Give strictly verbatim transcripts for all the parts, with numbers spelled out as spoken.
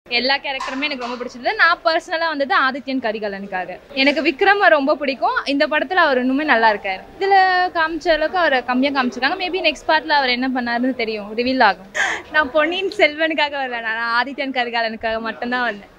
எல்லா கேரக்டருமே எனக்கு ரொம்ப பிடிச்சது. நான் பர்சனலாக வந்தது ஆதித்யன் கரிகாலனுக்காக. எனக்கு விக்ரம் ரொம்ப பிடிக்கும். இந்த படத்தில் அவர் இன்னுமே நல்லா இருக்காரு. இதில் காமிச்ச அளவுக்கு அவர் கம்மியாக காமிச்சிருக்காங்க. மேபி நெக்ஸ்ட் பார்ட்டில் அவர் என்ன பண்ணாருன்னு தெரியும், ரிவீல் ஆகும். நான் பொன்னியின் செல்வனுக்காக வரல, நான் ஆதித்யன் கரிகாலனுக்காக மட்டும்தான் வந்தேன்.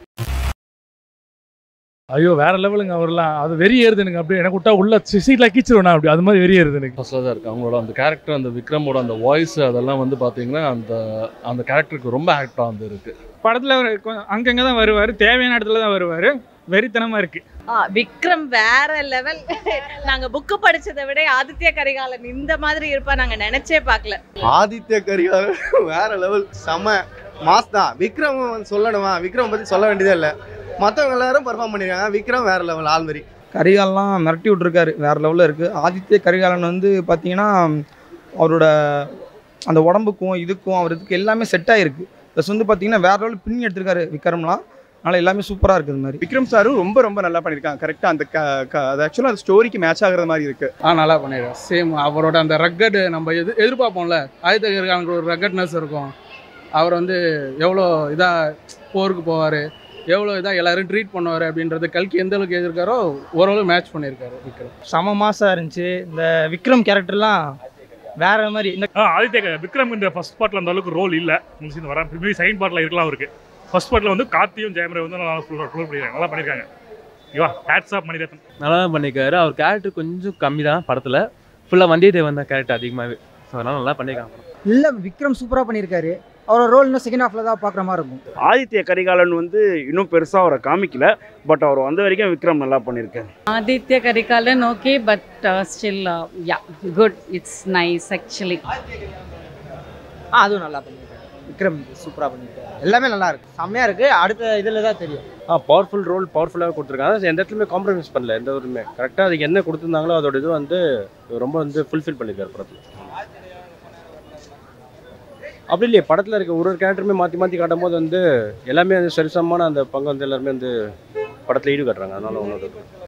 ஐயோ வேற லெவலுங்க அவர்லாம். அது வெறி ஏறுது எனக்கு. அப்படி எனக்கு விட்டா உள்ள சீட்டில் கீச்சிருவேன் அப்படி. அது மாதிரி வெறி ஏறுது எனக்கு. ஃபர்ஸ்ட்ல தான் இருக்குது அவங்களோட அந்த கேரக்டர், அந்த விக்ரமோட அந்த வாய்ஸ் அதெல்லாம் வந்து பார்த்தீங்கன்னா அந்த அந்த கேரக்டருக்கு ரொம்ப ஆக்டாக வந்து இருக்குது. படத்தில் அவர் அங்கங்கே தான் வருவார், தேவையான இடத்துல தான் வருவார். வெறித்தனமாக இருக்குது. ஆ விக்ரம் வேற லெவல். நாங்கள் புக்கு படித்ததை விட ஆதித்ய கரிகாலன் இந்த மாதிரி இருப்பா நாங்கள் நினச்சே பார்க்கல. ஆதித்ய கரிகாலன் வேற லெவல், செம மாஸ் தான். விக்ரம் சொல்லணுமா, விக்ரம் பற்றி சொல்ல வேண்டியதே இல்லை. மற்றவங்க எல்லாரும் பர்ஃபார்ம் பண்ணியிருக்காங்க. விக்ரம் வேற லெவல் ஆல்மரி. கரிகாலன்லாம் மிரட்டி விட்ருக்காரு, வேறு லெவலில் இருக்குது. ஆதித்ய கரிகாலன் வந்து பார்த்தீங்கன்னா அவரோட அந்த உடம்புக்கும் இதுக்கும் அவர் இதுக்கு எல்லாமே செட் ஆகிருக்கு. ப்ளஸ் வந்து பார்த்தீங்கன்னா வேறு லெவலில் பின்னி எடுத்திருக்காரு விக்ரம்லாம். அதனால் எல்லாமே சூப்பராக இருக்குது. இது மாதிரி விக்ரம் சாரும் ரொம்ப ரொம்ப நல்லா பண்ணியிருக்காங்க. கரெக்டாக அந்த அது ஆக்சுவலாக அந்த ஸ்டோரிக்கு மேட்ச் ஆகிற மாதிரி இருக்குது. ஆ நல்லா பண்ணிடுறேன். சேம் அவரோட அந்த ரக்கட் நம்ம எது எதிர்பார்ப்போம்ல, ஆதித்ய கரிகாலனுக்கு ஒரு ரக்கட்னஸ் இருக்கும். அவர் வந்து எவ்வளோ இதாக போருக்கு போவார், எவ்வளோ இதாக எல்லோரும் ட்ரீட் பண்ணுவார் அப்படின்றது கல்கி எந்த அளவுக்கு எதிர்க்காரோ ஓரளவு மேட்ச் பண்ணியிருக்காரு விக்ரம். செம மாசாக இருந்துச்சு. இந்த விக்ரம் கேரக்டர்லாம் வேற மாதிரி. இந்த ஆதித்ய விக்ரம் இந்த ஃபர்ஸ்ட் பார்ட்டில் அந்த அளவுக்கு ரோல் இல்லை. முடிச்சு வர மேபி செகண்ட் பார்ட்டில் இருக்கலாம் அவருக்கு. ஃபர்ஸ்ட் பார்ட்டில் வந்து கார்த்தியும் ஜெயமரே வந்து நல்லா ஃபுல் பண்ணியிருக்காங்க, நல்லா பண்ணியிருக்காங்க. இவா ஹேட்ஸ் ஆஃப் மணிரத்னம் நல்லா தான் பண்ணியிருக்காரு. அவர் கேரக்டர் கொஞ்சம் கம்மி தான் படத்தில். ஃபுல்லாக வந்தியத்தேவன் தான் கேரக்டர் அதிகமாகவே. ஸோ அதனால் நல்லா பண்ணியிருக்காங்க. இல்லை விக்ரம் சூப்பராக பண்ணியிருக்காரு. அவரோட ரோல் இன்னும் செகண்ட் ஹாஃபில் தான் பார்க்குற மாதிரி இருக்கும். ஆதித்ய கரிகாலன் வந்து இன்னும் பெருசாக அவரை காமிக்கல, பட் அவர் வந்த வரைக்கும் விக்ரம் நல்லா பண்ணியிருக்காரு. Aditya Karikalan okay, but still yeah good, it's nice actually. ஆ அதுவும் நல்லா பண்ணியிருக்காரு. விக்ரம் சூப்பராக பண்ணியிருக்காரு. எல்லாமே நல்லா இருக்குது, செம்மையாக இருக்குது. அடுத்த இதில் தான் தெரியும். ஆ பவர்ஃபுல் ரோல் பவர்ஃபுல்லாக கொடுத்துருக்காங்க. எந்த இடத்துலையுமே காம்ப்ரமைஸ் பண்ணல, எந்த ஒருமே கரெக்டாக அதுக்கு என்ன கொடுத்துருந்தாங்களோ அதோட இது வந்து ரொம்ப வந்து ஃபுல்ஃபில் பண்ணியிருக்காரு படத்தில். அப்படி இல்லையே, படத்தில் இருக்க ஒரு ஒரு கேரக்டருமே மாற்றி மாற்றி காட்டும் போது வந்து எல்லாமே வந்து சரிசமமான அந்த பங்கு வந்து எல்லாருமே வந்து படத்தில் ஈடு கட்டுறாங்க. அதனால ஒன்று